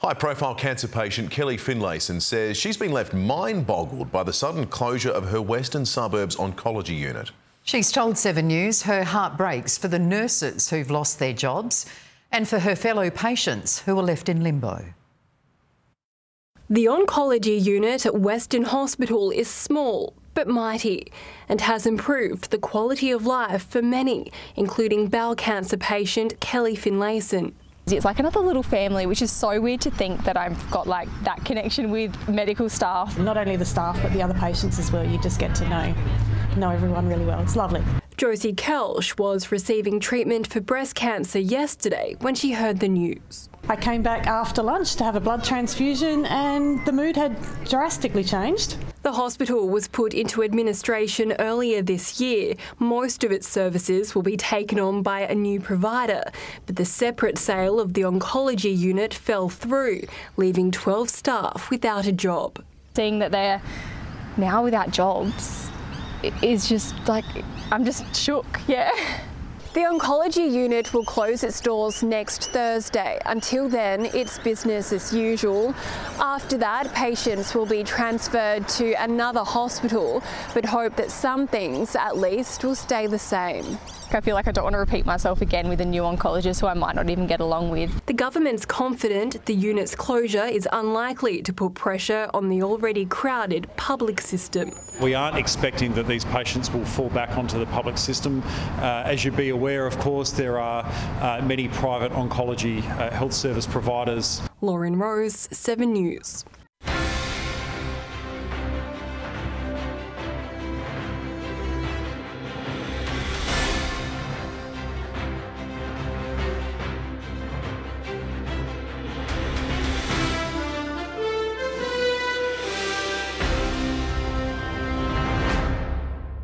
High-profile cancer patient Kellie Finlayson says she's been left mind-boggled by the sudden closure of her Western Suburbs oncology unit. She's told 7 News her heart breaks for the nurses who've lost their jobs and for her fellow patients who are left in limbo. The oncology unit at Western Hospital is small but mighty and has improved the quality of life for many, including bowel cancer patient Kellie Finlayson. It's like another little family, which is so weird to think that I've got like that connection with medical staff. Not only the staff but the other patients as well. You just get to know everyone really well. It's lovely. Josie Kelsch was receiving treatment for breast cancer yesterday when she heard the news. I came back after lunch to have a blood transfusion and the mood had drastically changed. The hospital was put into administration earlier this year. Most of its services will be taken on by a new provider, but the separate sale of the oncology unit fell through, leaving 12 staff without a job. Seeing that they're now without jobs is just like, I'm just shook, yeah. The oncology unit will close its doors next Thursday. Until then, it's business as usual. After that, patients will be transferred to another hospital, but hope that some things, at least, will stay the same. I feel like I don't want to repeat myself again with a new oncologist who I might not even get along with. The government's confident the unit's closure is unlikely to put pressure on the already crowded public system. We aren't expecting that these patients will fall back onto the public system. As you'd be aware, of course, there are many private oncology health service providers. Lauren Rose, 7 News.